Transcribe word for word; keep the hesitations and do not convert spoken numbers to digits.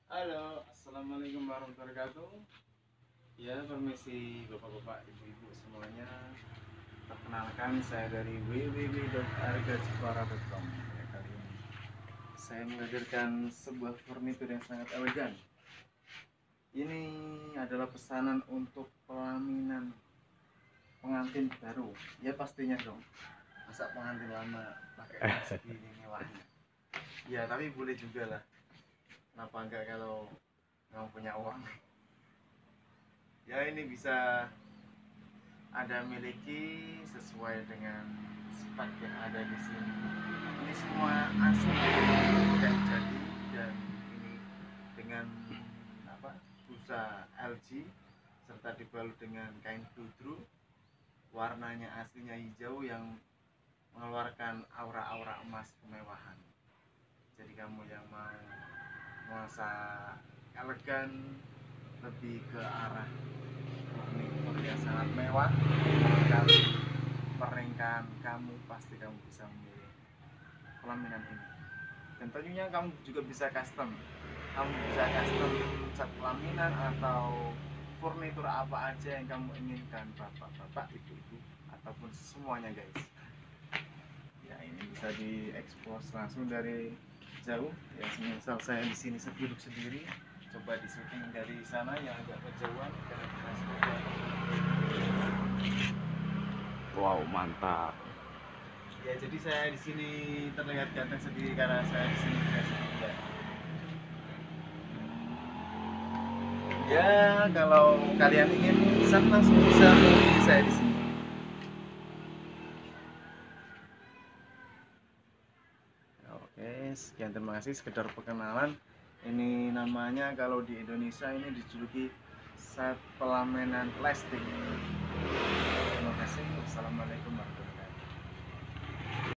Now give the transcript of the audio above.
Halo, assalamualaikum warahmatullahi wabarakatuh. Ya, permisi bapak-bapak, ibu-ibu semuanya. Perkenalkan, saya dari w w w titik arga jepara titik com. Ya, kali ini saya menghadirkan sebuah furnitur yang sangat elegan. Ini adalah pesanan untuk pelaminan pengantin baru. Ya pastinya dong. Masa pengantin lama pakai segini mewahnya? Ya, tapi boleh juga lah. Kenapa enggak kalau kamu punya uang? Ya, ini bisa Anda miliki sesuai dengan spek yang ada di sini. Ini semua asli dan jadi, dan ini dengan apa busa L G serta dibalut dengan kain bludru. Warnanya aslinya hijau yang mengeluarkan aura-aura emas kemewahan. Jadi kamu yang mau nuansa elegan, lebih ke arah furnitur yang sangat mewah, kali pernikahan kamu, pasti kamu bisa memilih pelaminan ini. Dan tentunya kamu juga bisa custom. Kamu bisa custom cat pelaminan atau furnitur apa aja yang kamu inginkan, bapak-bapak, ibu-ibu, ataupun semuanya guys. Ya, ini bisa diekspos langsung dari jauh. Ya, misal saya di sini duduk sendiri, coba di syuting dari sana yang agak kejauhan, kira-kira seperti apa. Wow, mantap. Ya, jadi saya di sini terlihat ganteng sendiri karena saya di sini tidak sendirian. Ya, kalau kalian ingin pesan langsung bisa menghubungi saya di sini. Oke, sekian, terima kasih. Sekedar perkenalan. Ini namanya kalau di Indonesia ini dijuluki set pelaminan plastik.